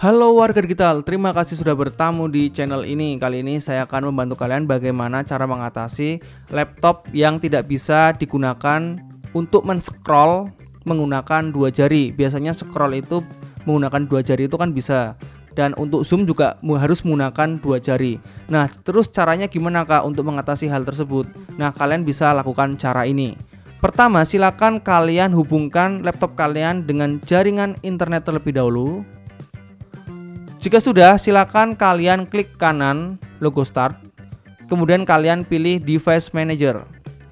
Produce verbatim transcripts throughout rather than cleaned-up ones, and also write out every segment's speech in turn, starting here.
Halo warga digital, terima kasih sudah bertamu di channel ini. Kali ini saya akan membantu kalian bagaimana cara mengatasi laptop yang tidak bisa digunakan untuk men-scroll menggunakan dua jari. Biasanya scroll itu menggunakan dua jari itu kan bisa, dan untuk zoom juga harus menggunakan dua jari. Nah, terus caranya gimana kak untuk mengatasi hal tersebut? Nah, kalian bisa lakukan cara ini. Pertama, silakan kalian hubungkan laptop kalian dengan jaringan internet terlebih dahulu. Jika sudah, silakan kalian klik kanan logo start, kemudian kalian pilih device manager.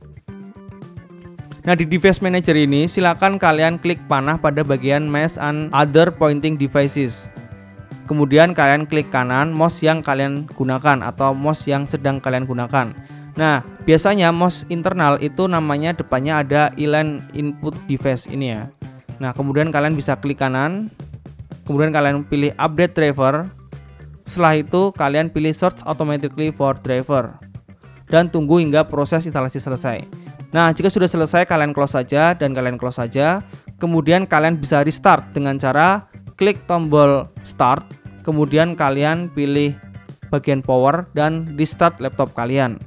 Nah, di device manager ini silakan kalian klik panah pada bagian mouse and other pointing devices. Kemudian kalian klik kanan mouse yang kalian gunakan atau mouse yang sedang kalian gunakan. Nah, biasanya mouse internal itu namanya depannya ada inline input device ini ya. Nah, kemudian kalian bisa klik kanan. Kemudian kalian pilih update driver. Setelah itu kalian pilih search automatically for driver dan tunggu hingga proses instalasi selesai. Nah, jika sudah selesai kalian close saja dan kalian close saja. Kemudian kalian bisa restart dengan cara klik tombol start. Kemudian kalian pilih bagian power dan restart laptop kalian.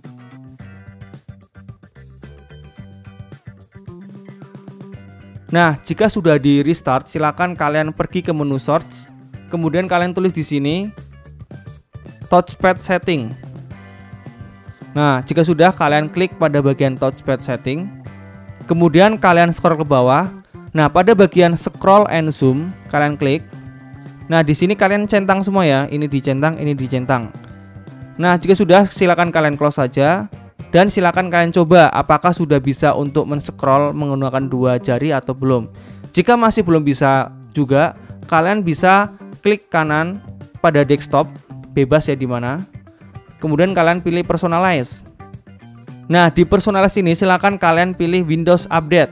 Nah, jika sudah di restart, silakan kalian pergi ke menu search. Kemudian kalian tulis di sini touchpad setting. Nah, jika sudah kalian klik pada bagian touchpad setting. Kemudian kalian scroll ke bawah. Nah, pada bagian scroll and zoom kalian klik. Nah, di sini kalian centang semua ya. Ini dicentang, ini dicentang. Nah, jika sudah silakan kalian close saja. Dan silakan kalian coba apakah sudah bisa untuk men-scroll menggunakan dua jari atau belum. Jika masih belum bisa juga, kalian bisa klik kanan pada desktop, bebas ya di mana. Kemudian kalian pilih personalize. Nah, di personalize ini silakan kalian pilih Windows Update.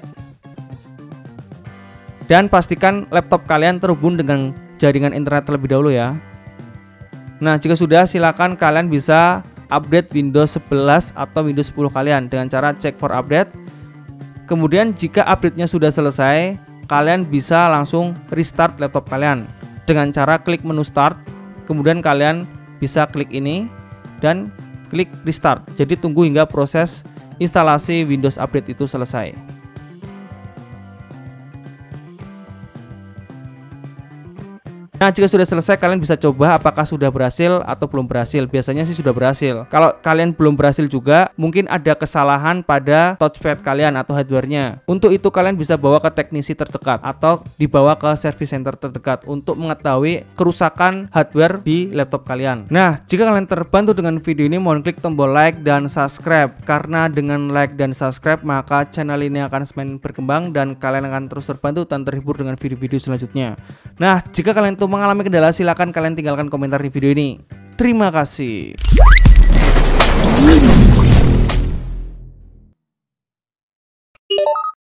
Dan pastikan laptop kalian terhubung dengan jaringan internet terlebih dahulu ya. Nah, jika sudah silakan kalian bisa update Windows sebelas atau Windows sepuluh kalian dengan cara check for update. Kemudian jika update-nya sudah selesai, kalian bisa langsung restart laptop kalian dengan cara klik menu start. Kemudian kalian bisa klik ini dan klik restart. Jadi tunggu hingga proses instalasi Windows Update itu selesai. Nah, jika sudah selesai kalian bisa coba apakah sudah berhasil atau belum berhasil. Biasanya sih sudah berhasil. Kalau kalian belum berhasil juga, mungkin ada kesalahan pada touchpad kalian atau hardware-nya. Untuk itu kalian bisa bawa ke teknisi terdekat atau dibawa ke service center terdekat untuk mengetahui kerusakan hardware di laptop kalian. Nah, jika kalian terbantu dengan video ini, mohon klik tombol like dan subscribe. Karena dengan like dan subscribe maka channel ini akan semakin berkembang dan kalian akan terus terbantu dan terhibur dengan video-video selanjutnya. Nah, jika kalian tuh mengalami kendala, silakan kalian tinggalkan komentar di video ini. Terima kasih.